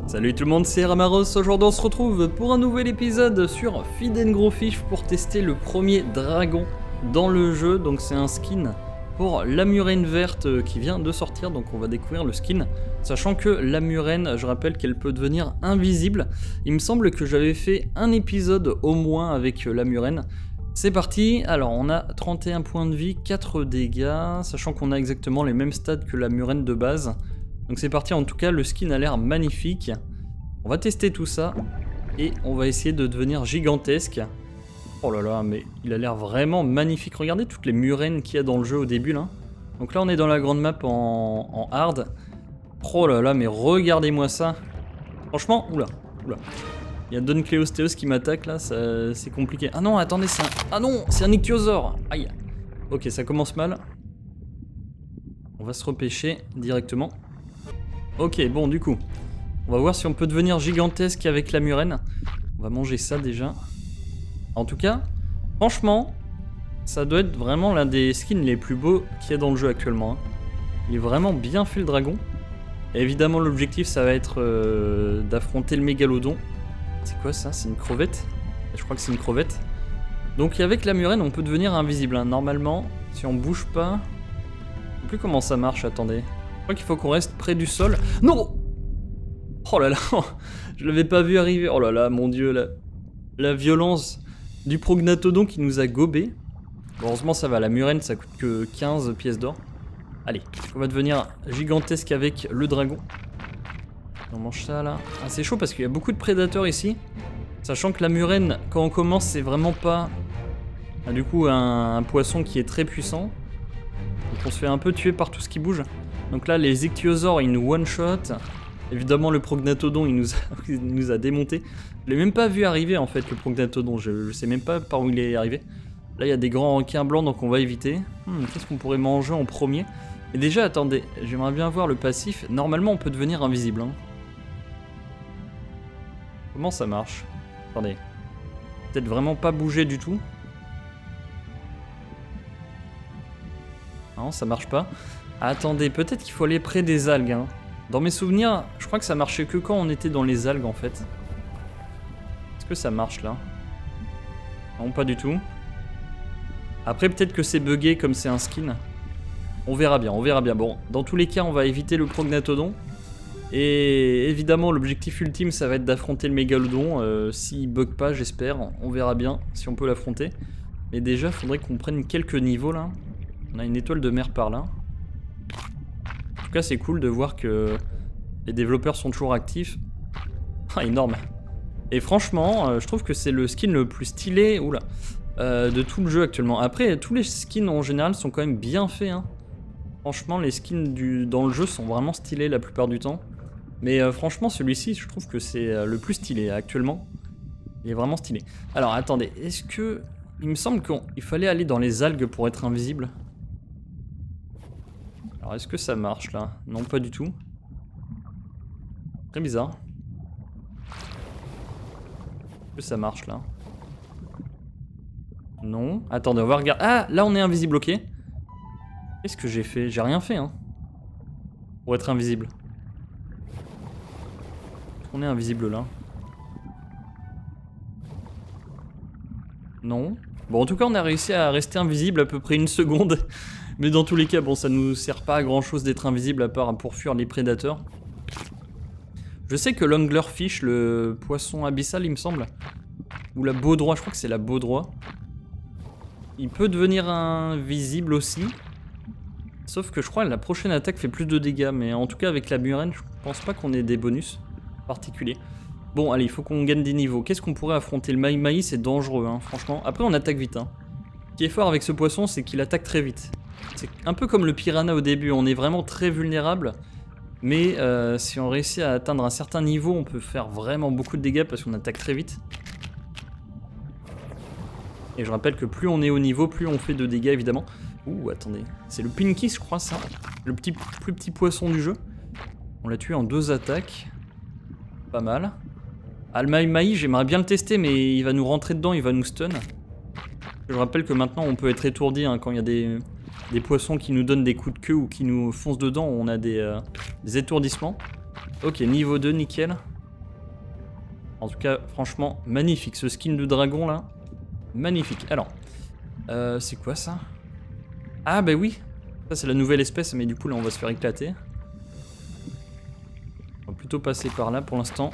Salut tout le monde, c'est Ramaros. Aujourd'hui on se retrouve pour un nouvel épisode sur Feed and Grow Fish pour tester le premier dragon dans le jeu. Donc c'est un skin pour la murène verte qui vient de sortir, donc on va découvrir le skin. Sachant que la murène, je rappelle qu'elle peut devenir invisible. Il me semble que j'avais fait un épisode au moins avec la murène. C'est parti, alors on a 31 points de vie, 4 dégâts, sachant qu'on a exactement les mêmes stats que la murène de base. Donc c'est parti, en tout cas le skin a l'air magnifique. On va tester tout ça et on va essayer de devenir gigantesque. Oh là là, mais il a l'air vraiment magnifique. Regardez toutes les murènes qu'il y a dans le jeu au début là. Donc là on est dans la grande map en hard. Oh là là, mais regardez-moi ça. Franchement, oula. Il y a Don Cleostéos qui m'attaque là, c'est compliqué. Ah non, attendez, c'est un ichthyosaure. Aïe. Ok, ça commence mal. On va se repêcher directement. Ok, bon, du coup, on va voir si on peut devenir gigantesque avec la murène. On va manger ça déjà. En tout cas, franchement, ça doit être vraiment l'un des skins les plus beaux qu'il y a dans le jeu actuellement. Il est vraiment bien fait le dragon. Et évidemment, l'objectif, ça va être d'affronter le mégalodon. C'est quoi ça? C'est une crevette? Je crois que c'est une crevette. Donc avec la murène, on peut devenir invisible. Hein. Normalement, si on bouge pas... Je sais plus comment ça marche, attendez. Je crois qu'il faut qu'on reste près du sol. Non! Oh là là, je l'avais pas vu arriver. Oh là là, mon dieu, la violence du prognathodon qui nous a gobé. Heureusement ça va, la murène ça coûte que 15 pièces d'or. Allez, on va devenir gigantesque avec le dragon. On mange ça là. Ah, c'est chaud parce qu'il y a beaucoup de prédateurs ici. Sachant que la murène, quand on commence, c'est vraiment pas... Ah, du coup, un poisson qui est très puissant. Donc on se fait un peu tuer par tout ce qui bouge. Donc là, les ichthyosaures, ils nous one-shot. Évidemment, le prognathodon, il nous a démonté. Je l'ai même pas vu arriver, en fait, le prognathodon. Je sais même pas par où il est arrivé. Là, il y a des grands requins blancs, donc on va éviter. Qu'est-ce qu'on pourrait manger en premier? Et déjà, attendez, j'aimerais bien voir le passif. Normalement, on peut devenir invisible. Hein. Comment ça marche? Attendez. Peut-être vraiment pas bouger du tout. Non, ça marche pas. Attendez, peut-être qu'il faut aller près des algues. Hein. Dans mes souvenirs, je crois que ça marchait que quand on était dans les algues en fait. Est-ce que ça marche là? Non, pas du tout. Après, peut-être que c'est buggé comme c'est un skin. On verra bien, on verra bien. Bon, dans tous les cas, on va éviter le prognathodon. Et évidemment, l'objectif ultime, ça va être d'affronter le mégalodon. S'il bug pas, j'espère. On verra bien si on peut l'affronter. Mais déjà, il faudrait qu'on prenne quelques niveaux là. On a une étoile de mer par là. En tout cas, c'est cool de voir que les développeurs sont toujours actifs. Ah, énorme. Et franchement, je trouve que c'est le skin le plus stylé de tout le jeu actuellement. Après, tous les skins en général sont quand même bien faits. Hein. Franchement, les skins dans le jeu sont vraiment stylés la plupart du temps. Mais franchement, celui-ci, je trouve que c'est le plus stylé actuellement. Il est vraiment stylé. Alors, attendez, est-ce que... Il me semble qu'il fallait aller dans les algues pour être invisible. Alors, est-ce que ça marche, là? Non, pas du tout. Très bizarre. Est-ce que ça marche, là? Non. Attendez, on va regarder. Ah, là, on est invisible, ok. Qu'est-ce que j'ai fait? J'ai rien fait, hein. Pour être invisible. On est invisible, là. Non. Bon, en tout cas, on a réussi à rester invisible à peu près une seconde. Mais dans tous les cas, bon, ça nous sert pas à grand chose d'être invisible à part pour fuir les prédateurs. Je sais que l'anglerfish, le poisson abyssal, il me semble, ou la baudroie, je crois que c'est la baudroie, il peut devenir invisible aussi. Sauf que je crois que la prochaine attaque fait plus de dégâts. Mais en tout cas, avec la murène, je pense pas qu'on ait des bonus particuliers. Bon, allez, il faut qu'on gagne des niveaux. Qu'est-ce qu'on pourrait affronter? Le maï-maï, c'est dangereux, hein, franchement. Après, on attaque vite. Hein. Ce qui est fort avec ce poisson, c'est qu'il attaque très vite. C'est un peu comme le piranha au début, on est vraiment très vulnérable. Mais si on réussit à atteindre un certain niveau, on peut faire vraiment beaucoup de dégâts parce qu'on attaque très vite. Et je rappelle que plus on est haut niveau, plus on fait de dégâts évidemment. Ouh, attendez, c'est le Pinky, je crois, ça. Le plus petit poisson du jeu. On l'a tué en 2 attaques. Pas mal. Ah, le maï-maï, j'aimerais bien le tester, mais il va nous rentrer dedans, il va nous stun. Je rappelle que maintenant, on peut être étourdi hein, quand il y a des poissons qui nous donnent des coups de queue ou qui nous foncent dedans. On a des étourdissements. Ok, niveau 2, nickel. En tout cas, franchement, magnifique. Ce skin de dragon là, magnifique. Alors, c'est quoi ça? Ah bah oui, ça c'est la nouvelle espèce, mais du coup là on va se faire éclater. On va plutôt passer par là pour l'instant.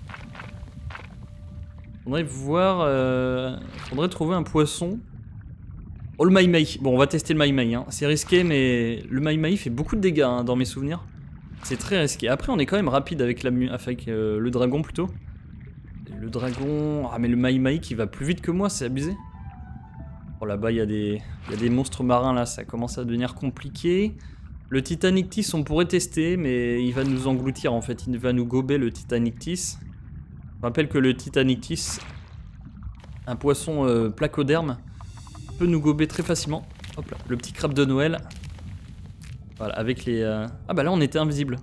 Faudrait voir... faudrait trouver un poisson. Oh, le maï-maï. Bon, on va tester le maï-maï. Hein. C'est risqué, mais le maï-maï fait beaucoup de dégâts hein, dans mes souvenirs. C'est très risqué. Après, on est quand même rapide avec, le dragon plutôt. Et le dragon... Ah, mais le maï-maï qui va plus vite que moi, c'est abusé. Oh, là-bas, il y a des monstres marins, là. Ça commence à devenir compliqué. Le Titanictis, on pourrait tester, mais il va nous engloutir, en fait. Il va nous gober, le Titanictis. Je rappelle que le Titanictis, un poisson placoderme, peut nous gober très facilement. Hop là, le petit crabe de Noël. Voilà, avec les... Ah bah là, on était invisible.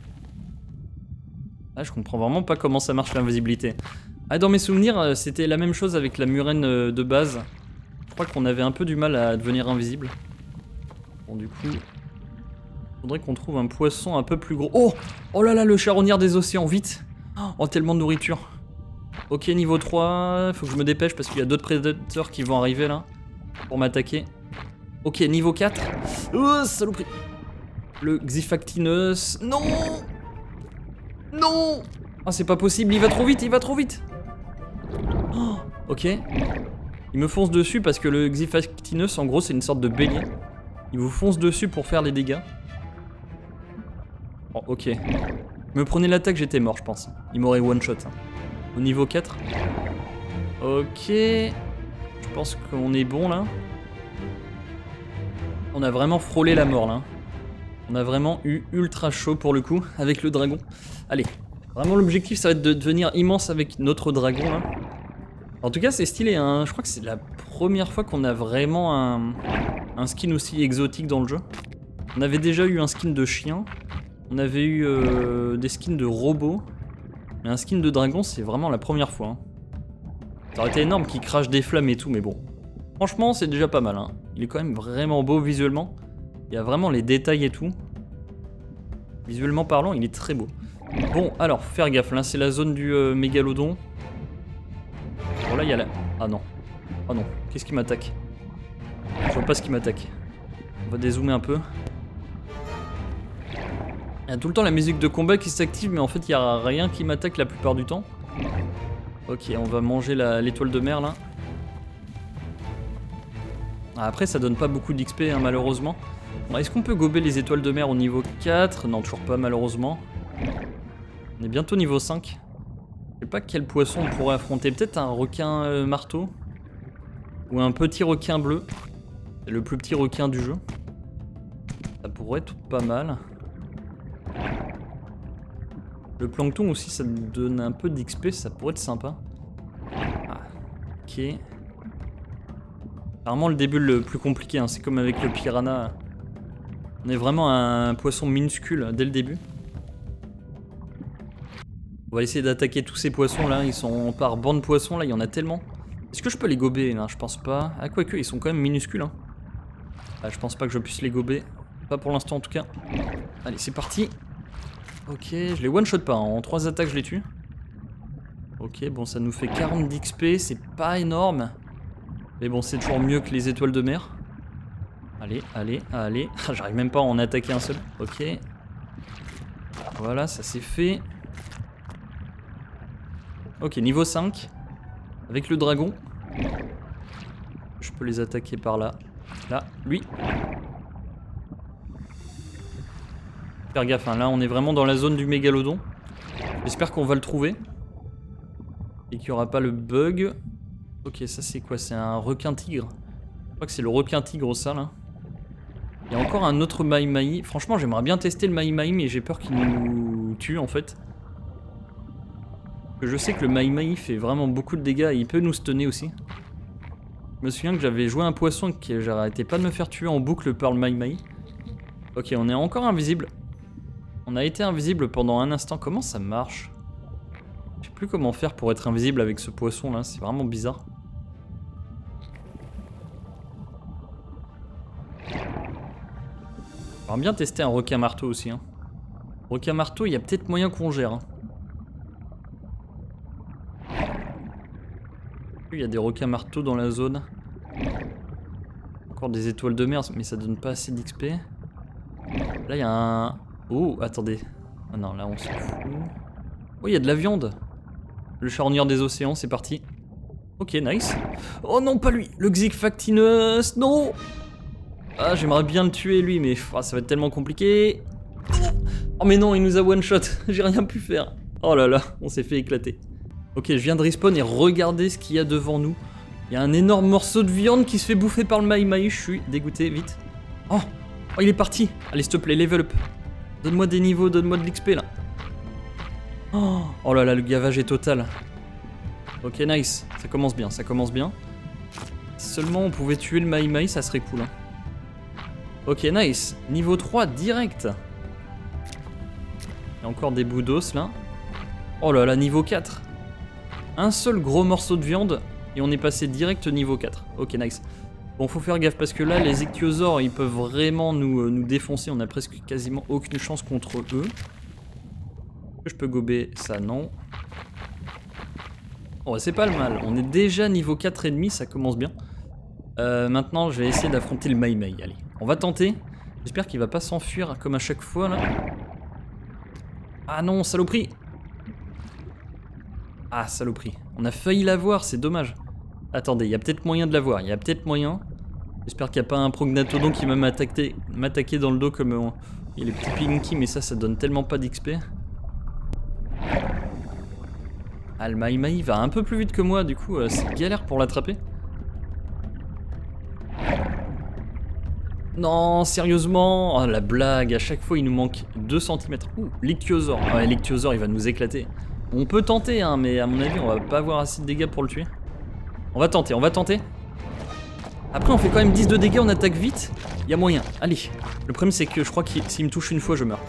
Ah, je comprends vraiment pas comment ça marche l'invisibilité. Ah, dans mes souvenirs, c'était la même chose avec la murène de base. Je crois qu'on avait un peu du mal à devenir invisible. Bon, du coup... faudrait qu'on trouve un poisson un peu plus gros. Oh! Oh là là, le charognard des océans, vite! Oh, tellement de nourriture. Ok, niveau 3, faut que je me dépêche parce qu'il y a d'autres prédateurs qui vont arriver là pour m'attaquer. Ok, niveau 4. Oh, saloperie. Le Xifactinus. Non! Non! Ah, c'est pas possible, il va trop vite, il va trop vite. Oh, ok. Il me fonce dessus parce que le Xifactinus, en gros, c'est une sorte de bélier. Il vous fonce dessus pour faire les dégâts. Oh, ok. Me prenez l'attaque, j'étais mort, je pense. Il m'aurait one-shot. Hein. Au niveau 4. Ok. Je pense qu'on est bon, là. On a vraiment frôlé la mort, là. On a vraiment eu ultra chaud, pour le coup, avec le dragon. Allez. Vraiment, l'objectif, ça va être de devenir immense avec notre dragon, là. En tout cas, c'est stylé, hein. Je crois que c'est la première fois qu'on a vraiment un skin aussi exotique dans le jeu. On avait déjà eu un skin de chien. On avait eu des skins de robots. Mais un skin de dragon, c'est vraiment la première fois. Hein. Ça aurait été énorme qu'il crache des flammes et tout, mais bon. Franchement, c'est déjà pas mal. Hein. Il est quand même vraiment beau visuellement. Il y a vraiment les détails et tout. Visuellement parlant, il est très beau. Bon, alors, faire gaffe. Là, c'est la zone du mégalodon. Bon, là, il y a la... Ah non. Ah non. Qu'est-ce qui m'attaque? Je vois pas ce qui m'attaque. On va dézoomer un peu. Il y a tout le temps la musique de combat qui s'active, mais en fait il n'y a rien qui m'attaque la plupart du temps. Ok, on va manger l'étoile de mer là. Après ça donne pas beaucoup d'XP hein, malheureusement. Bon, est-ce qu'on peut gober les étoiles de mer au niveau 4? Non, toujours pas malheureusement. On est bientôt niveau 5. Je sais pas quel poisson on pourrait affronter. Peut-être un requin marteau. Ou un petit requin bleu. C'est le plus petit requin du jeu. Ça pourrait être pas mal. Le plancton aussi, ça donne un peu d'XP, ça pourrait être sympa. Ah, ok. Apparemment, le début le plus compliqué, hein, c'est comme avec le piranha. On est vraiment un poisson minuscule dès le début. On va essayer d'attaquer tous ces poissons là, ils sont par banc de poissons là, il y en a tellement. Est-ce que je peux les gober? Non, je pense pas. Ah, quoique, ils sont quand même minuscules. Hein. Ah, je pense pas que je puisse les gober. Pas pour l'instant en tout cas. Allez, c'est parti. Ok, je les one-shot pas, hein. En 3 attaques je les tue. Ok, bon ça nous fait 40 d'XP, c'est pas énorme. Mais bon, c'est toujours mieux que les étoiles de mer. Allez, allez, allez. J'arrive même pas à en attaquer un seul. Ok. Voilà, ça c'est fait. Ok, niveau 5. Avec le dragon. Je peux les attaquer par là. Là, lui. Faire gaffe, hein. Là on est vraiment dans la zone du mégalodon. J'espère qu'on va le trouver. Et qu'il n'y aura pas le bug. Ok, ça c'est quoi? C'est un requin tigre. Je crois que c'est le requin tigre ça là. Il y a encore un autre maï-maï. Franchement j'aimerais bien tester le maï-maï, mais j'ai peur qu'il nous tue en fait. Je sais que le maï-maï fait vraiment beaucoup de dégâts et il peut nous stunner aussi. Je me souviens que j'avais joué un poisson que j'arrêtais pas de me faire tuer en boucle par le maï-maï. Ok, on est encore invisible. On a été invisible pendant un instant. Comment ça marche? Je sais plus comment faire pour être invisible avec ce poisson là. C'est vraiment bizarre. J'aimerais bien tester un requin marteau aussi. Hein. Requin marteau, il y a peut-être moyen qu'on gère. Hein. Il y a des requins marteaux dans la zone. Encore des étoiles de mer, mais ça donne pas assez d'XP. Là, il y a un... Oh, attendez. Ah non, là, on s'en fout. Oh, il y a de la viande. Le charnière des océans, c'est parti. Ok, nice. Oh non, pas lui. Le Xifactinus, non. Ah, j'aimerais bien le tuer, lui, mais ça va être tellement compliqué. Oh, mais non, il nous a one-shot. J'ai rien pu faire. Oh là là, on s'est fait éclater. Ok, je viens de respawn et regardez ce qu'il y a devant nous. Il y a un énorme morceau de viande qui se fait bouffer par le Maï-Maï. Je suis dégoûté, vite. Oh, il est parti. Allez, s'il te plaît, level up. Donne-moi des niveaux, donne-moi de l'XP, là. Oh là là, le gavage est total. Ok, nice. Ça commence bien, ça commence bien. Si seulement on pouvait tuer le Maï-Maï, ça serait cool. Hein. Ok, nice. Niveau 3, direct. Il y a encore des bouts d'os, là. Oh là là, niveau 4. Un seul gros morceau de viande et on est passé direct niveau 4. Ok, nice. Bon, faut faire gaffe parce que là, les ichthyosaures, ils peuvent vraiment nous défoncer. On a presque quasiment aucune chance contre eux. Je peux gober ça, non. Oh, c'est pas le mal. On est déjà niveau 4,5, ça commence bien. Maintenant, je vais essayer d'affronter le Maï-Maï. Allez, on va tenter. J'espère qu'il va pas s'enfuir comme à chaque fois, là. Ah non, saloperie. Ah, saloperie. On a failli l'avoir, c'est dommage. Attendez, il y a peut-être moyen de l'avoir. Il y a peut-être moyen. J'espère qu'il n'y a pas un prognathodon qui va m'attaquer dans le dos comme... Il y a les petits pinky, mais ça donne tellement pas d'XP. Ah, le Maï-Maï va un peu plus vite que moi, du coup, c'est galère pour l'attraper. Non, sérieusement. Oh, la blague, à chaque fois, il nous manque 2 cm. Ouh, l'ichthyosaure. Ouais, l'ichthyosaure, il va nous éclater. On peut tenter, hein, mais à mon avis, on va pas avoir assez de dégâts pour le tuer. On va tenter, on va tenter. Après, on fait quand même 10 de dégâts, on attaque vite. Il y a moyen. Allez. Le problème, c'est que je crois que s'il me touche une fois, je meurs.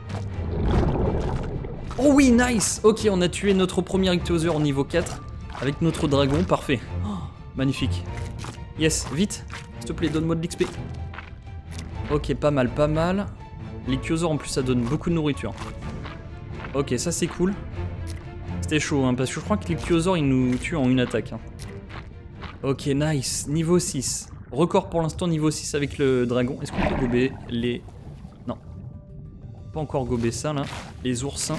Oh oui, nice. Ok, on a tué notre premier ichthyosaure au niveau 4 avec notre dragon. Parfait. Oh, magnifique. Yes, vite. S'il te plaît, donne-moi de l'XP. Ok, pas mal, pas mal. L'ichthyosaure, en plus, ça donne beaucoup de nourriture. Ok, ça, c'est cool. C'était chaud, hein, parce que je crois que l'ichthyosaure, il nous tue en une attaque. Hein. Ok, nice. Niveau 6. Record pour l'instant, niveau 6 avec le dragon. Est-ce qu'on peut gober les... Non. Pas encore gober ça, là. Les oursins.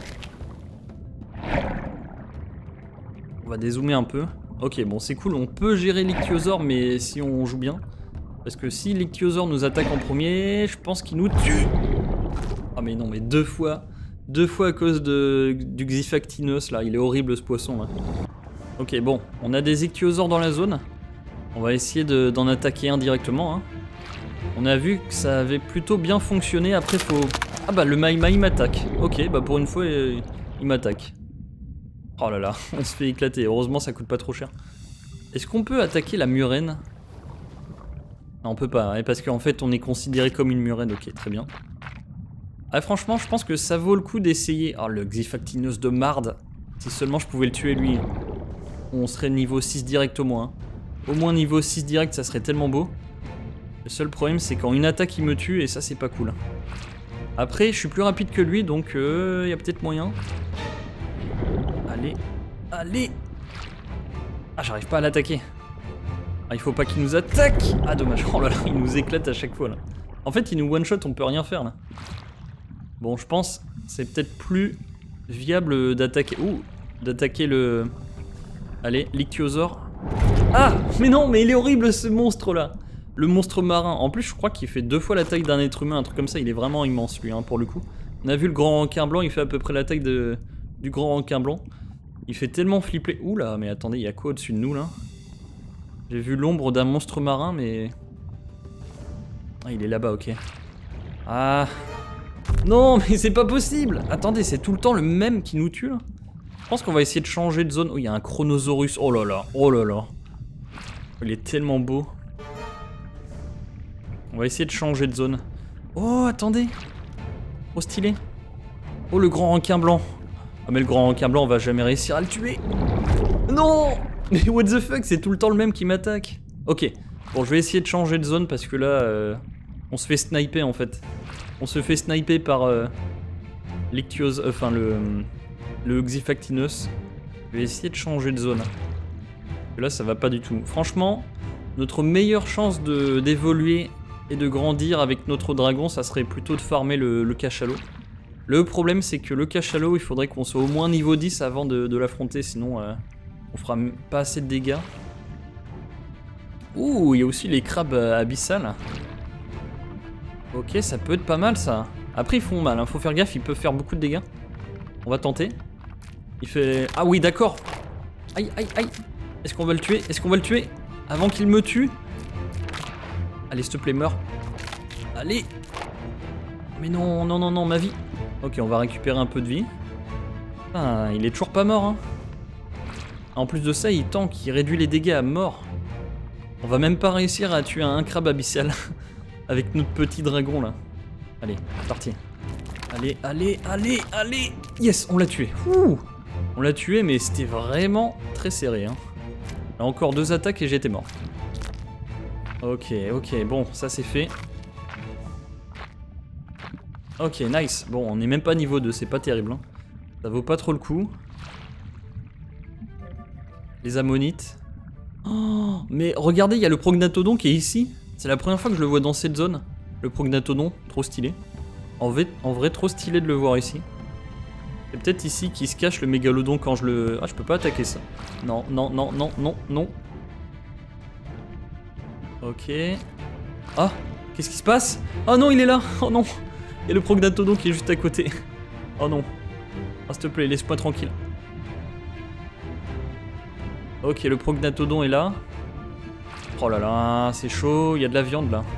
On va dézoomer un peu. Ok, bon, c'est cool. On peut gérer l'ichthyosaure, mais si on joue bien. Parce que si l'ichthyosaure nous attaque en premier, je pense qu'il nous tue. Ah, mais non, mais deux fois. 2 fois à cause du Xifactinus, là. Il est horrible, ce poisson, là. Ok, bon. On a des ichthyosaures dans la zone. On va essayer d'en attaquer un directement. Hein. On a vu que ça avait plutôt bien fonctionné. Après, faut... Ah bah, le Maï-Maï m'attaque. Ok, bah pour une fois, il m'attaque. Oh là là, on se fait éclater. Heureusement, ça coûte pas trop cher. Est-ce qu'on peut attaquer la murène? Non, on peut pas, hein, parce qu'en fait, on est considéré comme une murène. Ok, très bien. Ah, franchement, je pense que ça vaut le coup d'essayer. Oh, le Xifactinus de marde. Si seulement je pouvais le tuer, lui. On serait niveau 6 direct au moins. Hein. Au moins niveau 6 direct, ça serait tellement beau. Le seul problème, c'est quand une attaque, il me tue, et ça, c'est pas cool. Après, je suis plus rapide que lui, donc il y a peut-être moyen. Allez, allez. Ah, j'arrive pas à l'attaquer. Ah, il faut pas qu'il nous attaque. Ah, dommage. Oh là là, il nous éclate à chaque fois, là. En fait, il nous one-shot, on peut rien faire, là. Bon, je pense c'est peut-être plus viable d'attaquer... Ouh, d'attaquer le... Allez, l'ichthyosaure. Ah, mais non, mais il est horrible, ce monstre-là. Le monstre marin. En plus, je crois qu'il fait 2 fois la taille d'un être humain, un truc comme ça. Il est vraiment immense, lui, hein, pour le coup. On a vu le grand requin blanc, il fait à peu près la taille du grand requin blanc. Il fait tellement flipper. Oula, mais attendez, il y a quoi au-dessus de nous, là? J'ai vu l'ombre d'un monstre marin, mais... Ah, il est là-bas, ok. Ah... Non, mais c'est pas possible. Attendez, c'est tout le temps le même qui nous tue, là. Je pense qu'on va essayer de changer de zone. Oh, il y a un Chronosaurus. Oh là là, oh là là. Il est tellement beau. On va essayer de changer de zone. Oh, attendez. Oh, stylé. Oh, le grand requin blanc. Ah, mais le grand requin blanc, on va jamais réussir à le tuer. Non. Mais what the fuck, c'est tout le temps le même qui m'attaque. Ok. Bon, je vais essayer de changer de zone parce que là, on se fait sniper, en fait. On se fait sniper par l'ichthyosaure, enfin le Xifactinus. Je vais essayer de changer de zone. Là, ça va pas du tout. Franchement, notre meilleure chance d'évoluer et de grandir avec notre dragon, ça serait plutôt de farmer le cachalot. Le problème, c'est que le cachalot, il faudrait qu'on soit au moins niveau 10 avant de l'affronter, sinon on fera pas assez de dégâts. Ouh, il y a aussi les crabes abyssales. Ok, ça peut être pas mal ça. Après, ils font mal, hein. Faut faire gaffe, ils peuvent faire beaucoup de dégâts. On va tenter. Il fait... Ah oui, d'accord. Aïe, aïe, aïe. Est-ce qu'on va le tuer? Est-ce qu'on va le tuer avant qu'il me tue? Allez, s'il te plaît, meurs. Allez. Mais non, non, non, non, ma vie. Ok, on va récupérer un peu de vie. Ah, il est toujours pas mort, hein. En plus de ça, il tank, il réduit les dégâts à mort. On va même pas réussir à tuer un crabe abyssal avec notre petit dragon, là. Allez, parti. Allez, allez, allez, allez. Yes, on l'a tué. Ouh, on l'a tué, mais c'était vraiment très serré, hein. Là, encore 2 attaques et j'étais mort. Ok, ok, bon, ça c'est fait. Ok, nice. Bon, on n'est même pas niveau 2, c'est pas terrible, hein. Ça vaut pas trop le coup. Les ammonites. Oh, mais regardez, il y a le prognathodon qui est ici. C'est la première fois que je le vois dans cette zone. Le prognathodon, trop stylé. En vrai, trop stylé de le voir ici. C'est peut-être ici qu'il se cache le mégalodon quand je le... Ah, je peux pas attaquer ça. Non, non, non, non, non, non. Ok. Ah, qu'est-ce qui se passe? Oh non, il est là. Oh non. Il y a le prognathodon qui est juste à côté. Oh non. Oh, s'il te plaît, laisse-moi tranquille. Ok, le prognathodon est là. Oh là là, c'est chaud. Il y a de la viande là.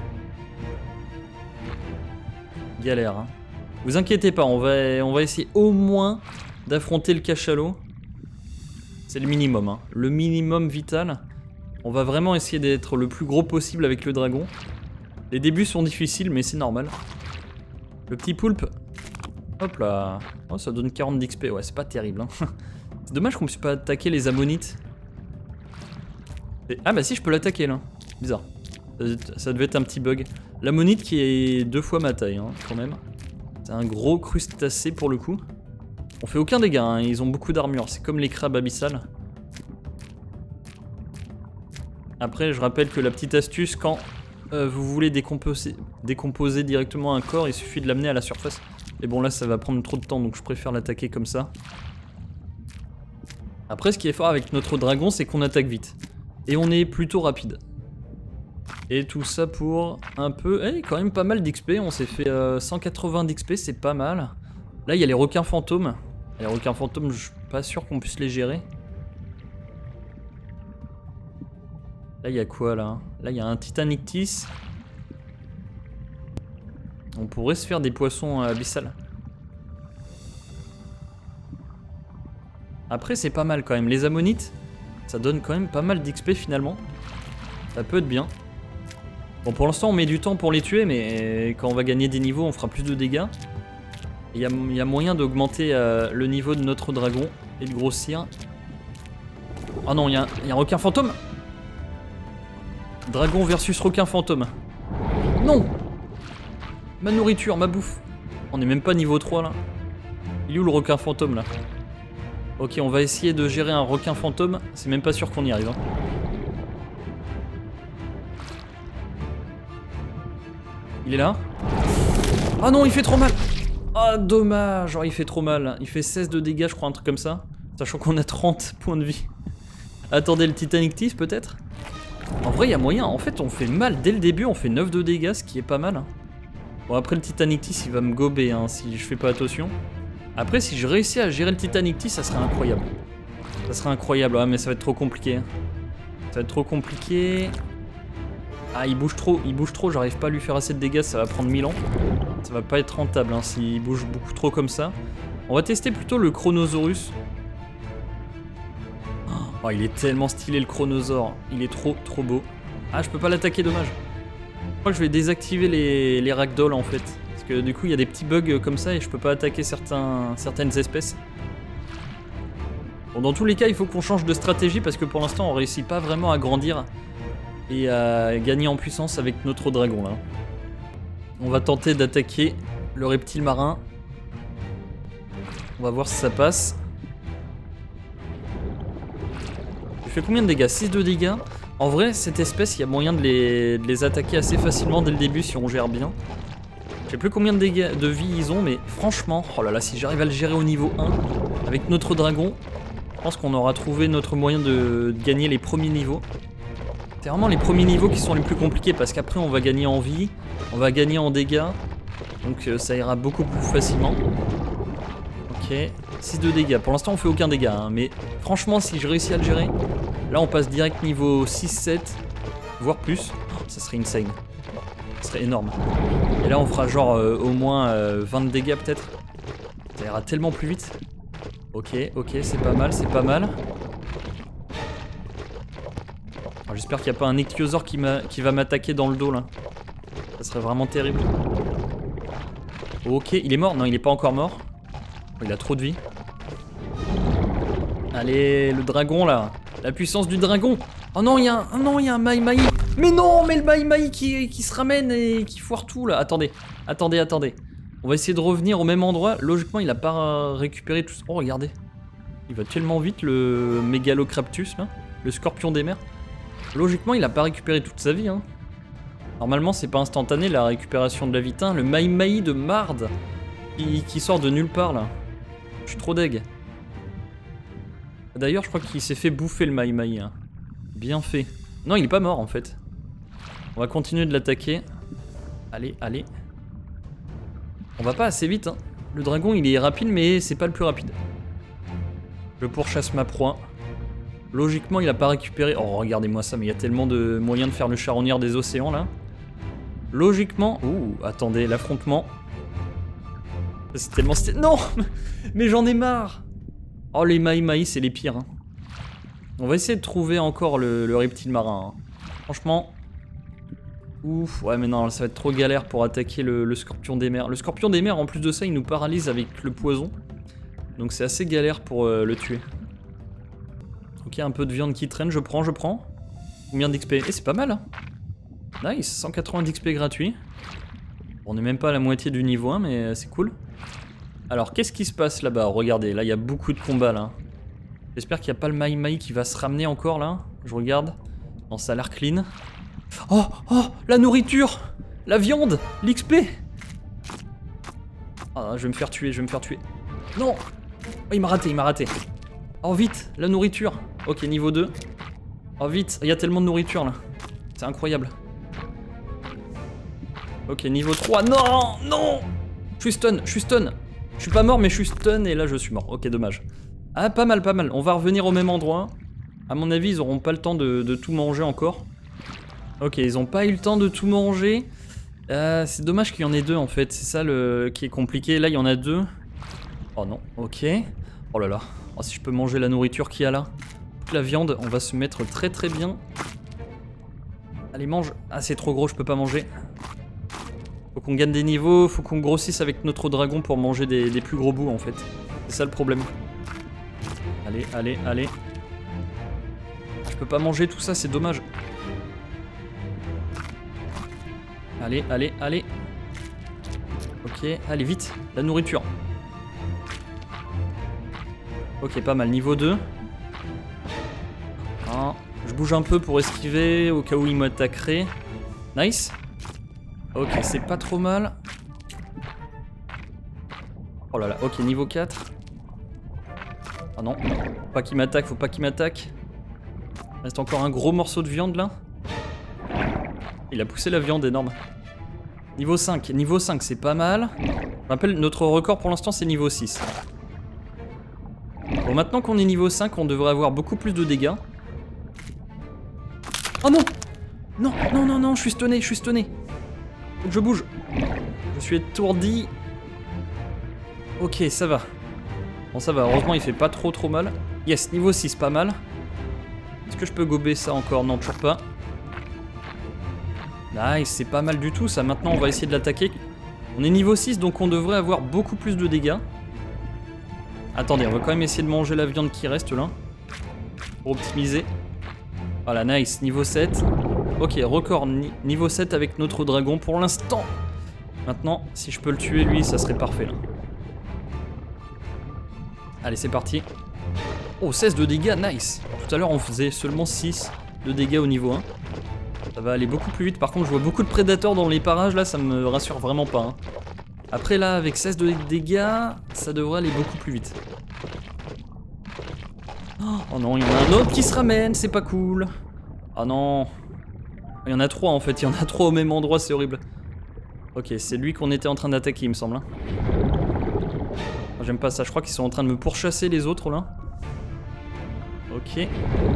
Galère, hein. Vous inquiétez pas, on va essayer au moins d'affronter le cachalot. C'est le minimum, hein. Le minimum vital. On va vraiment essayer d'être le plus gros possible avec le dragon. Les débuts sont difficiles, mais c'est normal. Le petit poulpe. Hop là. Oh, ça donne 40 d'XP. Ouais, c'est pas terrible, hein. C'est dommage qu'on puisse pas attaquer les ammonites. Ah bah si, je peux l'attaquer là. Bizarre. Ça devait être un petit bug. L'ammonite qui est 2 fois ma taille, hein, quand même. C'est un gros crustacé pour le coup. On fait aucun dégât, hein. Ils ont beaucoup d'armure. C'est comme les crabes abyssales. Après, je rappelle que la petite astuce, quand vous voulez décomposer directement un corps, il suffit de l'amener à la surface. Et bon, là, ça va prendre trop de temps, donc je préfère l'attaquer comme ça. Après, ce qui est fort avec notre dragon, c'est qu'on attaque vite. Et on est plutôt rapide. Et tout ça pour un peu... Eh, quand même pas mal d'XP. On s'est fait 180 d'XP, c'est pas mal. Là, il y a les requins fantômes. Les requins fantômes, je suis pas sûr qu'on puisse les gérer. Là, il y a quoi, là? Là, il y a un Titanictis. On pourrait se faire des poissons abyssales. Après, c'est pas mal quand même. Les ammonites, ça donne quand même pas mal d'XP finalement. Ça peut être bien. Bon, pour l'instant, on met du temps pour les tuer, mais quand on va gagner des niveaux, on fera plus de dégâts. Il y a moyen d'augmenter le niveau de notre dragon et de grossir. Oh non, il y a un requin fantôme. Dragon versus requin fantôme. Non! Ma nourriture, ma bouffe. On est même pas niveau 3 là. Il est où le requin fantôme là? Ok, on va essayer de gérer un requin fantôme. C'est même pas sûr qu'on y arrive, hein. Il est là? Ah non, il fait trop mal! Ah, dommage! Oh, il fait trop mal. Il fait 16 de dégâts, je crois, un truc comme ça. Sachant qu'on a 30 points de vie. Attendez, le Titanictis peut-être? En vrai, il y a moyen. En fait, on fait mal dès le début. On fait 9 de dégâts, ce qui est pas mal, hein. Bon, après, le Titanictis, il va me gober, hein, si je fais pas attention. Après, si je réussis à gérer le Titanictis, ça serait incroyable. Ça serait incroyable. Ah, mais ça va être trop compliqué. Ça va être trop compliqué. Ah, il bouge trop, j'arrive pas à lui faire assez de dégâts, ça va prendre 1000 ans. Ça va pas être rentable, hein, s'il bouge beaucoup trop comme ça. On va tester plutôt le Chronosaurus. Oh, il est tellement stylé le Chronosaure, il est trop beau. Ah, je peux pas l'attaquer, dommage. Je crois que je vais désactiver les ragdolls en fait. Parce que du coup, il y a des petits bugs comme ça et je peux pas attaquer certaines espèces. Bon, dans tous les cas, il faut qu'on change de stratégie parce que pour l'instant, on réussit pas vraiment à grandir et à gagner en puissance avec notre dragon là. On va tenter d'attaquer le reptile marin. On va voir si ça passe. Je vais fait combien de dégâts? 6 de dégâts. En vrai, cette espèce, il y a moyen de les attaquer assez facilement dès le début si on gère bien. Je sais plus combien de dégâts de vie ils ont, mais franchement, oh là là, si j'arrive à le gérer au niveau 1 avec notre dragon, je pense qu'on aura trouvé notre moyen de gagner les premiers niveaux. C'est vraiment les premiers niveaux qui sont les plus compliqués parce qu'après on va gagner en vie, on va gagner en dégâts, donc ça ira beaucoup plus facilement. Ok, 6 de dégâts. Pour l'instant on fait aucun dégât, hein, mais franchement si je réussis à le gérer, là on passe direct niveau 6-7, voire plus. Oh, ça serait insane. Ça serait énorme. Et là on fera genre au moins 20 de dégâts peut-être. Ça ira tellement plus vite. Ok, ok, c'est pas mal, c'est pas mal. J'espère qu'il n'y a pas un ichthyosaure qui va m'attaquer dans le dos là. Ça serait vraiment terrible. Ok, il est mort? Non, il est pas encore mort. Il a trop de vie. Allez, le dragon là. La puissance du dragon. Oh non, il y a un Mai-Mai. Mais non, mais le Mai-Mai qui se ramène et qui foire tout là. Attendez, attendez, attendez. On va essayer de revenir au même endroit. Logiquement, il a pas récupéré tout ça. Oh, regardez. Il va tellement vite le Megalocraptus là. Le scorpion des mers. Logiquement, il a pas récupéré toute sa vie. Hein. Normalement, c'est pas instantané la récupération de la vie. Le Mai-Mai de Marde qui sort de nulle part là. Je suis trop deg. D'ailleurs, je crois qu'il s'est fait bouffer le Mai-Mai. Hein. Bien fait. Non, il est pas mort en fait. On va continuer de l'attaquer. Allez, allez. On va pas assez vite. Hein. Le dragon, il est rapide, mais c'est pas le plus rapide. Je pourchasse ma proie. Logiquement, il a pas récupéré... Oh, regardez-moi ça, mais il y a tellement de moyens de faire le charognard des océans, là. Logiquement... Ouh, attendez, l'affrontement. C'est tellement... Non. Mais j'en ai marre. Oh, les Mai-Mai, c'est les pires. Hein. On va essayer de trouver encore le reptile marin. Hein. Franchement... Ouf, ouais, mais non, ça va être trop galère pour attaquer le scorpion des mers. Le scorpion des mers, en plus de ça, il nous paralyse avec le poison. Donc c'est assez galère pour le tuer. Ok, un peu de viande qui traîne, je prends. Combien d'XP? Eh, c'est pas mal, hein. Nice, 180 d'XP gratuit. On n'est même pas à la moitié du niveau 1, mais c'est cool. Alors, qu'est-ce qui se passe là-bas? Regardez, là, il y a beaucoup de combats, là. J'espère qu'il n'y a pas le Mai-Mai qui va se ramener encore, là. Je regarde. Non, ça a l'air clean. Oh, oh, la nourriture! La viande! L'XP! Ah, je vais me faire tuer, Non! Oh, il m'a raté. Oh, vite, la nourriture. Ok, niveau 2. Oh, vite, il y a tellement de nourriture, là. C'est incroyable. Ok, niveau 3. Non, non. Je suis stun. Je suis pas mort, mais je suis stun, et là, je suis mort. Ok, dommage. Ah, pas mal. On va revenir au même endroit. À mon avis, ils auront pas le temps de tout manger encore. Ok, ils ont pas eu le temps de tout manger. C'est dommage qu'il y en ait deux, en fait. C'est ça qui est compliqué. Là, il y en a deux. Oh non, ok. Oh là là. Oh, si je peux manger la nourriture qu'il y a là. Toute la viande, on va se mettre très très bien. Allez, mange. Ah, c'est trop gros, je peux pas manger. Faut qu'on gagne des niveaux, faut qu'on grossisse avec notre dragon pour manger des plus gros bouts en fait. C'est ça le problème. Allez. Je peux pas manger tout ça, c'est dommage. Allez. Ok, allez vite, la nourriture. Ok, pas mal, niveau 2. Ah, je bouge un peu pour esquiver au cas où il m'attaquerait. Nice. Ok, c'est pas trop mal. Oh là là, ok, niveau 4. Ah non, faut pas qu'il m'attaque. Il reste encore un gros morceau de viande là. Il a poussé la viande, énorme. Niveau 5, c'est pas mal. Je rappelle, notre record pour l'instant c'est niveau 6. Bon, maintenant qu'on est niveau 5, on devrait avoir beaucoup plus de dégâts. Oh non! Non, je suis stunné. Faut que je bouge. Je suis étourdi. Ok, ça va. Bon, ça va, heureusement il fait pas trop mal. Yes, niveau 6, pas mal. Est-ce que je peux gober ça encore? Non, toujours pas. Nice, c'est pas mal du tout ça. Maintenant on va essayer de l'attaquer. On est niveau 6, donc on devrait avoir beaucoup plus de dégâts. Attendez, on va quand même essayer de manger la viande qui reste là. Pour optimiser. Voilà, nice, niveau 7. Ok, record niveau 7 avec notre dragon pour l'instant. Maintenant, si je peux le tuer lui, ça serait parfait là. Allez, c'est parti. Oh, 16 de dégâts, nice. Tout à l'heure, on faisait seulement 6 de dégâts au niveau 1. Ça va aller beaucoup plus vite. Par contre, je vois beaucoup de prédateurs dans les parages, là, ça me rassure vraiment pas. Hein. Après, là, avec 16 de dégâts, ça devrait aller beaucoup plus vite. Oh non, il y en a un autre qui se ramène, c'est pas cool. Ah non. Il y en a 3 en fait, il y en a 3 au même endroit, c'est horrible. Ok, c'est lui qu'on était en train d'attaquer, il me semble. Hein. J'aime pas ça, je crois qu'ils sont en train de me pourchasser les autres là. Ok.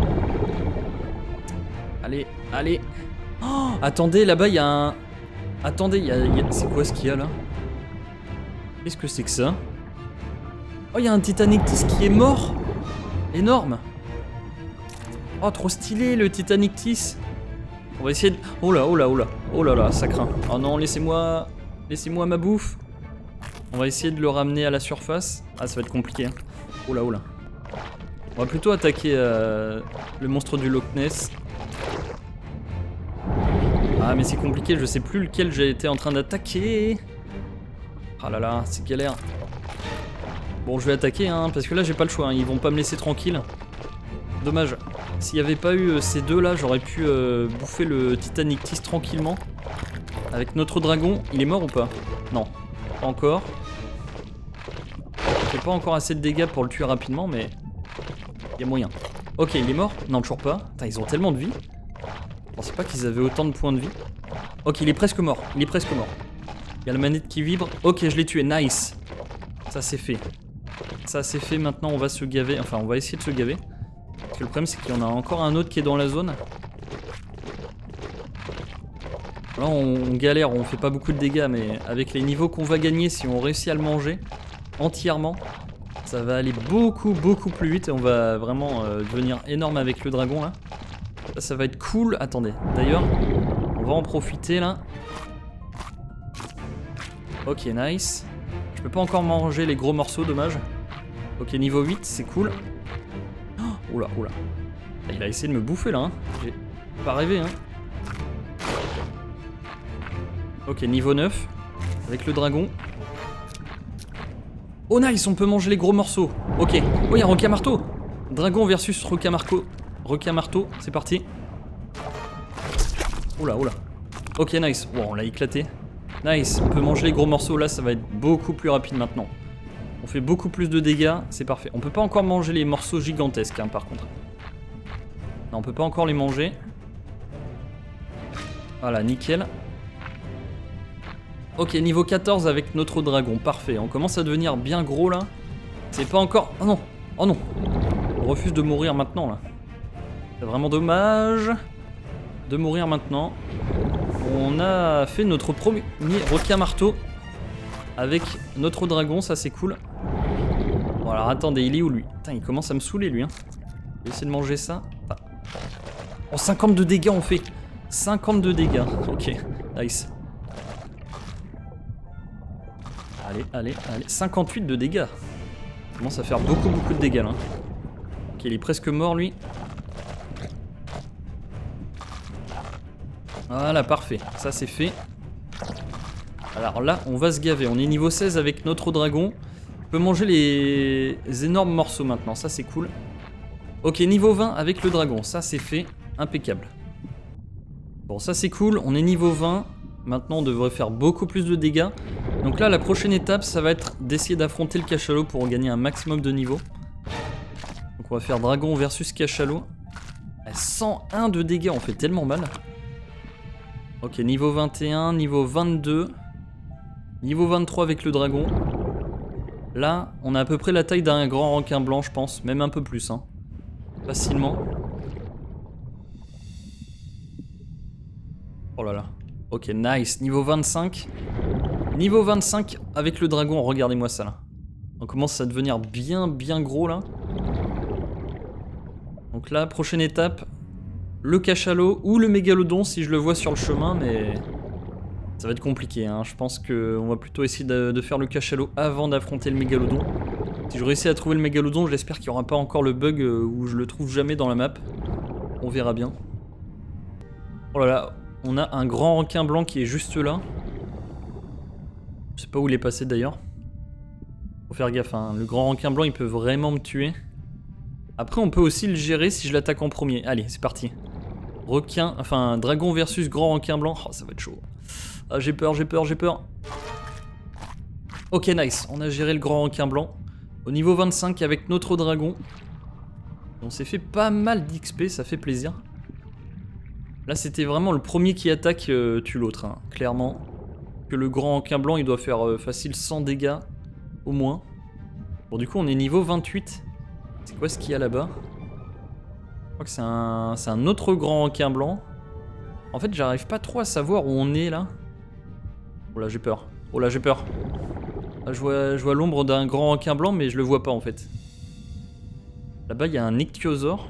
Allez, allez. Oh, attendez, là-bas il y a un... Attendez, c'est quoi ce qu'il y a là? Qu'est-ce que c'est que ça? Oh, il y a un Titanictis qui est mort. Énorme. Oh, trop stylé le Titanictis. On va essayer de... Oh là, oh là, oh là. Oh là là, ça craint. Oh non, laissez-moi... Laissez-moi ma bouffe. On va essayer de le ramener à la surface. Ah, ça va être compliqué. Hein. Oh là, oh là. On va plutôt attaquer le monstre du Loch Ness. Ah, mais c'est compliqué, je sais plus lequel j'ai été en train d'attaquer. Ah là là, c'est galère. Bon, je vais attaquer, hein, parce que là, j'ai pas le choix. Hein. Ils vont pas me laisser tranquille. Dommage. S'il n'y avait pas eu ces deux là, j'aurais pu bouffer le Titanictis tranquillement. Avec notre dragon, il est mort ou pas? Non, pas encore. Il fait pas encore assez de dégâts pour le tuer rapidement, mais il y a moyen. Ok, il est mort? Non, toujours pas. Putain, ils ont tellement de vie. Je pensais pas qu'ils avaient autant de points de vie. Ok, il est presque mort. Il est presque mort. Il y a la manette qui vibre. Ok, je l'ai tué. Nice. Ça c'est fait. Ça c'est fait. Maintenant, on va se gaver. Enfin, on va essayer de se gaver. Parce que le problème, c'est qu'il y en a encore un autre qui est dans la zone. Là, on galère, on fait pas beaucoup de dégâts, mais avec les niveaux qu'on va gagner, si on réussit à le manger entièrement, ça va aller beaucoup plus vite et on va vraiment devenir énorme avec le dragon là. Ça va être cool. Attendez, d'ailleurs, on va en profiter là. Ok, nice. Je peux pas encore manger les gros morceaux, dommage. Ok, niveau 8, c'est cool. Oula, oula. Il a essayé de me bouffer là, hein. J'ai pas rêvé, hein. Ok, niveau 9. Avec le dragon. Oh nice, on peut manger les gros morceaux. Ok. Oh, il y a un requin-marteau. Dragon versus requin-marteau. Requin-marteau, c'est parti. Oula, oula. Ok, nice. Wow, on l'a éclaté. Nice, on peut manger les gros morceaux. Là, ça va être beaucoup plus rapide maintenant. On fait beaucoup plus de dégâts, c'est parfait. On peut pas encore manger les morceaux gigantesques, hein, par contre. Non, on peut pas encore les manger. Voilà, nickel. Ok, niveau 14 avec notre dragon, parfait. On commence à devenir bien gros, là. C'est pas encore... Oh non, oh non. On refuse de mourir maintenant, là. C'est vraiment dommage de mourir maintenant. On a fait notre premier requin-marteau avec notre dragon, ça c'est cool. Bon alors attendez, il est où lui? Putain, il commence à me saouler lui. Hein. Je vais essayer de manger ça. Ah. Oh, 50 de dégâts on fait. 50 de dégâts. Ok, nice. Allez, allez, allez. 58 de dégâts. Il commence à faire beaucoup de dégâts là. Ok, il est presque mort lui. Voilà, parfait. Ça c'est fait. Alors là, on va se gaver. On est niveau 16 avec notre dragon. On peut manger les énormes morceaux maintenant. Ça c'est cool. Ok, niveau 20 avec le dragon. Ça c'est fait. Impeccable. Bon, ça c'est cool. On est niveau 20. Maintenant, on devrait faire beaucoup plus de dégâts. Donc là, la prochaine étape, ça va être d'essayer d'affronter le cachalot pour gagner un maximum de niveau. Donc on va faire dragon versus cachalot. 101 de dégâts, on fait tellement mal. Ok, niveau 21, niveau 22. Niveau 23 avec le dragon. Là, on a à peu près la taille d'un grand requin blanc, je pense. Même un peu plus, hein. Facilement. Oh là là. Ok, nice. Niveau 25. Niveau 25 avec le dragon, regardez-moi ça là. On commence à devenir bien gros là. Donc là, prochaine étape, le cachalot ou le mégalodon si je le vois sur le chemin, mais ça va être compliqué. Hein. Je pense qu'on va plutôt essayer de faire le cachalot avant d'affronter le mégalodon. Si je réussis à trouver le mégalodon, j'espère qu'il n'y aura pas encore le bug où je le trouve jamais dans la map. On verra bien. Oh là là, on a un grand requin blanc qui est juste là. Je sais pas où il est passé d'ailleurs. Faut faire gaffe, hein. Le grand requin blanc il peut vraiment me tuer. Après, on peut aussi le gérer si je l'attaque en premier. Allez, c'est parti. Requin, enfin, dragon versus grand requin blanc. Oh, ça va être chaud. Ah, j'ai peur, j'ai peur, j'ai peur. Ok, nice. On a géré le grand requin blanc. Au niveau 25 avec notre dragon. On s'est fait pas mal d'XP, ça fait plaisir. Là, c'était vraiment le premier qui attaque tue l'autre, hein, clairement. Que le grand requin blanc, il doit faire facile 100 dégâts, au moins. Bon, du coup, on est niveau 28. C'est quoi ce qu'il y a là-bas? Je crois que c'est un autre grand requin blanc. En fait, j'arrive pas trop à savoir où on est, là. Oh là, j'ai peur. Oh là, j'ai peur. Là, je vois l'ombre d'un grand requin blanc, mais je le vois pas, en fait. Là-bas, il y a un ichthyosaure.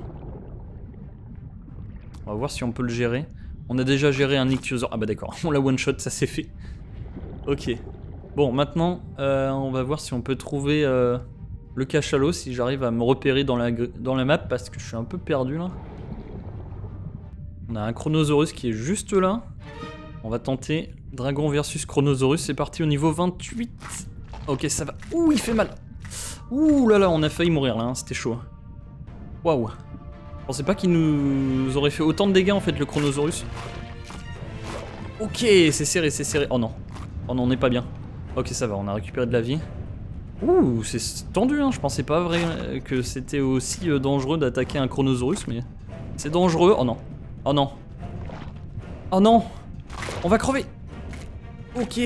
On va voir si on peut le gérer. On a déjà géré un ichthyosaure. Ah bah d'accord, on l'a one-shot, ça c'est fait. Ok. Bon, maintenant, on va voir si on peut trouver le cachalot, si j'arrive à me repérer dans la map, parce que je suis un peu perdu là. On a un Chronosaurus qui est juste là. On va tenter Dragon versus Chronosaurus. C'est parti au niveau 28. Ok, ça va. Ouh, il fait mal. Ouh là là, on a failli mourir là, hein. C'était chaud. Waouh. Je pensais pas qu'il nous aurait fait autant de dégâts en fait, le Chronosaurus. Ok, c'est serré, c'est serré. Oh non. Oh non, on n'est pas bien. Ok, ça va, on a récupéré de la vie. Ouh, c'est tendu, hein. Je pensais pas vrai que c'était aussi dangereux d'attaquer un Chronosaurus, mais c'est dangereux. Oh non. Oh non. Oh non. On va crever. Ok.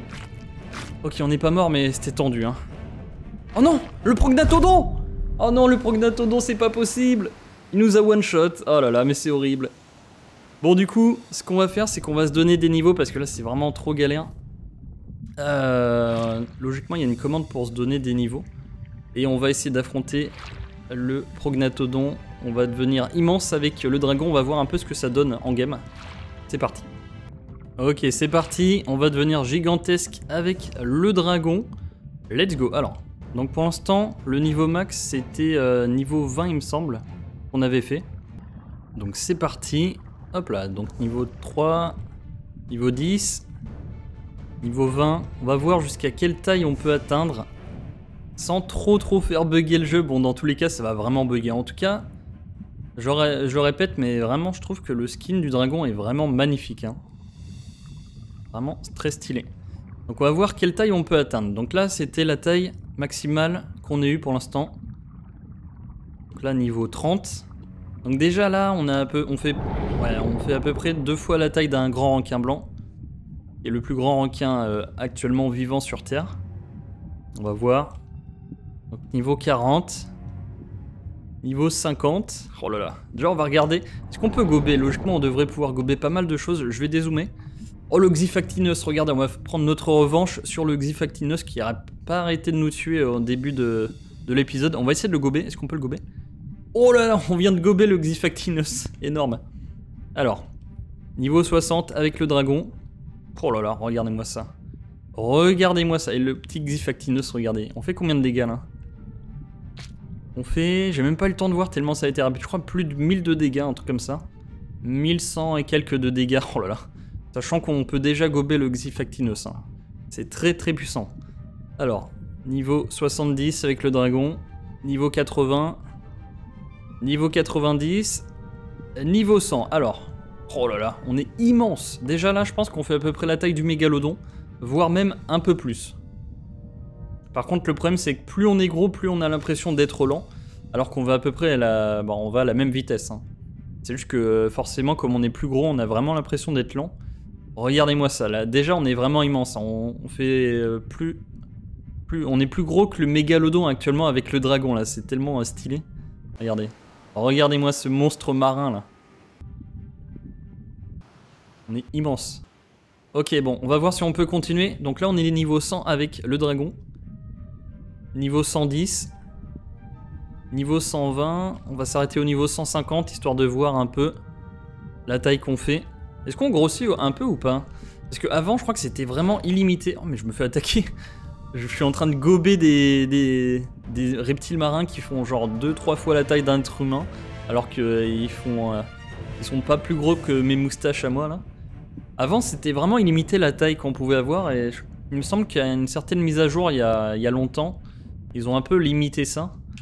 Ok, on n'est pas mort, mais c'était tendu, hein. Oh non, le Prognathodon. Oh non, le Prognathodon, c'est pas possible. Il nous a one-shot. Oh là là, mais c'est horrible. Bon, du coup, ce qu'on va faire, c'est qu'on va se donner des niveaux, parce que là, c'est vraiment trop galère. Logiquement, il y a une commande pour se donner des niveaux. Et on va essayer d'affronter le Prognathodon. On va devenir immense avec le dragon. On va voir un peu ce que ça donne en game. C'est parti. Ok, c'est parti. On va devenir gigantesque avec le dragon. Let's go. Alors, donc pour l'instant, le niveau max, c'était niveau 20, il me semble, qu'on avait fait. Donc c'est parti. Hop là, donc niveau 3, niveau 10, niveau 20. On va voir jusqu'à quelle taille on peut atteindre sans trop faire bugger le jeu. Bon, dans tous les cas, ça va vraiment bugger. En tout cas, je répète, mais vraiment, je trouve que le skin du dragon est vraiment magnifique, hein. Vraiment très stylé. Donc on va voir quelle taille on peut atteindre. Donc là, c'était la taille maximale qu'on ait eu pour l'instant. Donc là, niveau 30. Donc déjà là, on fait à peu près 2 fois la taille d'un grand requin blanc. Qui est le plus grand requin actuellement vivant sur Terre. On va voir. Donc niveau 40. Niveau 50. Oh là là. Déjà, on va regarder. Est-ce qu'on peut gober? Logiquement, on devrait pouvoir gober pas mal de choses. Je vais dézoomer. Oh, le Xifactinus, regardez, on va prendre notre revanche sur le Xifactinus qui n'aurait pas arrêté de nous tuer au début de l'épisode. On va essayer de le gober. Est-ce qu'on peut le gober? Oh là là, on vient de gober le Xifactinus. Énorme. Alors, niveau 60 avec le dragon. Oh là là, regardez-moi ça. Regardez-moi ça. Et le petit Xifactinus, regardez. On fait combien de dégâts là? On fait... J'ai même pas eu le temps de voir tellement ça a été rapide. Je crois plus de 1000 de dégâts, un truc comme ça. 1100 et quelques de dégâts. Oh là là. Sachant qu'on peut déjà gober le Xifactinus, hein. C'est très puissant. Alors, niveau 70 avec le dragon. Niveau 80. Niveau 90. Niveau 100. Alors, oh là là, on est immense. Déjà là, je pense qu'on fait à peu près la taille du mégalodon. Voire même un peu plus. Par contre, le problème, c'est que plus on est gros, plus on a l'impression d'être lent. Alors qu'on va à peu près à la... Bon, on va à la même vitesse, hein. C'est juste que forcément, comme on est plus gros, on a vraiment l'impression d'être lent. Regardez-moi ça, là, déjà on est vraiment immense, hein. On fait on est plus gros que le mégalodon actuellement avec le dragon là, c'est tellement stylé. Regardez, regardez-moi ce monstre marin là. On est immense. Ok, bon, on va voir si on peut continuer. Donc là on est niveau 100 avec le dragon. Niveau 110. Niveau 120, on va s'arrêter au niveau 150 histoire de voir un peu la taille qu'on fait. Est-ce qu'on grossit un peu ou pas? Parce qu'avant, je crois que c'était vraiment illimité. Oh, mais je me fais attaquer. Je suis en train de gober des reptiles marins qui font genre 2-3 fois la taille d'un être humain. Alors qu'ils sont pas plus gros que mes moustaches à moi, là. Avant, c'était vraiment illimité la taille qu'on pouvait avoir. Et il me semble qu'il y a une certaine mise à jour il y a longtemps. Ils ont un peu limité ça.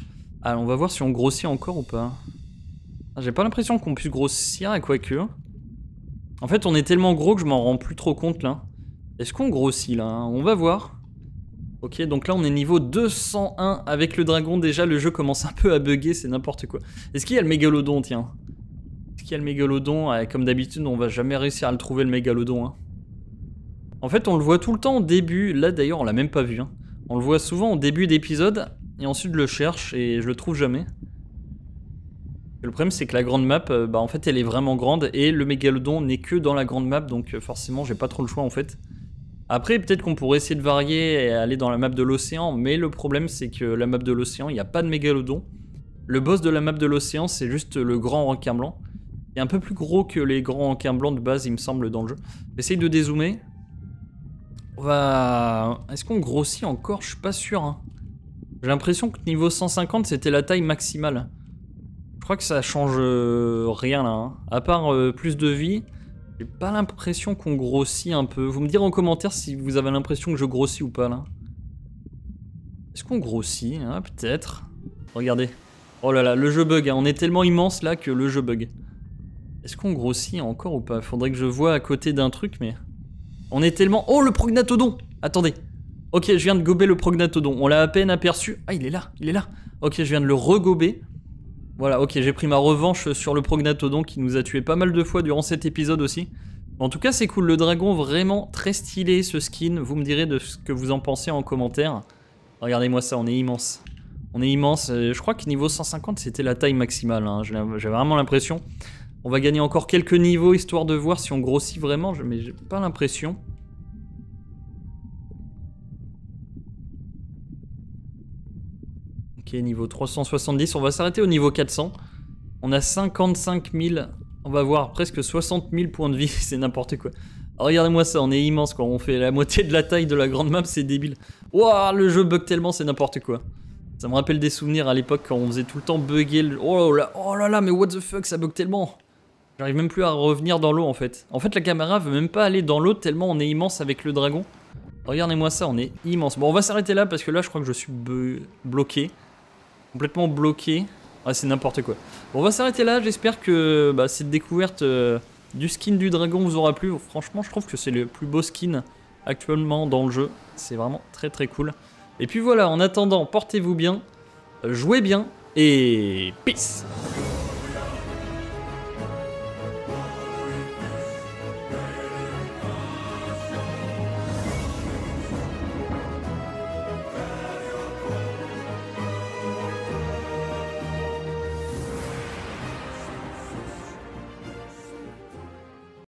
Ah, on va voir si on grossit encore ou pas. Ah, j'ai pas l'impression qu'on puisse grossir, à quoi que. En fait, on est tellement gros que je m'en rends plus trop compte, là. Est-ce qu'on grossit, là, hein? On va voir. Ok, donc là, on est niveau 201 avec le dragon. Déjà, le jeu commence un peu à bugger, c'est n'importe quoi. Est-ce qu'il y a le mégalodon, tiens? Est-ce qu'il y a le mégalodon? Comme d'habitude, on va jamais réussir à le trouver, le mégalodon, hein. En fait, on le voit tout le temps au début. Là, d'ailleurs, on l'a même pas vu, hein. On le voit souvent au début d'épisode, et ensuite, je le cherche, et je le trouve jamais. Le problème, c'est que la grande map, bah, en fait, elle est vraiment grande, et le mégalodon n'est que dans la grande map, donc forcément, j'ai pas trop le choix, en fait. Après, peut-être qu'on pourrait essayer de varier et aller dans la map de l'océan, mais le problème, c'est que la map de l'océan, il n'y a pas de mégalodon. Le boss de la map de l'océan, c'est juste le grand requin blanc. Il est un peu plus gros que les grands requins blancs de base, il me semble, dans le jeu. J'essaye de dézoomer. On va... Est-ce qu'on grossit encore? Je suis pas sûr, hein. J'ai l'impression que niveau 150, c'était la taille maximale. Je crois que ça change rien, là, hein. À part plus de vie... J'ai pas l'impression qu'on grossit un peu. Vous me direz en commentaire si vous avez l'impression que je grossis ou pas là. Est-ce qu'on grossit hein? Peut-être. Regardez. Oh là là, le jeu bug. Hein. On est tellement immense là que le jeu bug. Est-ce qu'on grossit encore ou pas? Faudrait que je vois à côté d'un truc, mais... On est tellement... Oh, le prognathodon! Attendez. Ok, je viens de gober le prognathodon. On l'a à peine aperçu. Ah, il est là, il est là. Ok, je viens de le regober. Voilà, ok, j'ai pris ma revanche sur le prognathodon qui nous a tué pas mal de fois durant cet épisode aussi. En tout cas, c'est cool, le dragon, vraiment très stylé ce skin. Vous me direz de ce que vous en pensez en commentaire. Regardez-moi ça, on est immense. On est immense, je crois que niveau 150 c'était la taille maximale, hein. J'ai vraiment l'impression. On va gagner encore quelques niveaux histoire de voir si on grossit vraiment, mais j'ai pas l'impression. Ok, niveau 370, on va s'arrêter au niveau 400. On a 55 000, on va voir presque 60 000 points de vie, c'est n'importe quoi. Regardez-moi ça, on est immense quoi, on fait la moitié de la taille de la grande map, c'est débile. Waouh, le jeu bug tellement, c'est n'importe quoi. Ça me rappelle des souvenirs à l'époque quand on faisait tout le temps bugger le... Oh là là, mais what the fuck, ça bug tellement. J'arrive même plus à revenir dans l'eau en fait. En fait, la caméra veut même pas aller dans l'eau tellement on est immense avec le dragon. Regardez-moi ça, on est immense. Bon, on va s'arrêter là parce que là, je crois que je suis bloqué. Complètement bloqué. Ouais, c'est n'importe quoi. Bon, on va s'arrêter là. J'espère que cette découverte du skin du dragon vous aura plu. Franchement, je trouve que c'est le plus beau skin actuellement dans le jeu. C'est vraiment très très cool. Et puis voilà, en attendant, portez-vous bien, jouez bien et peace!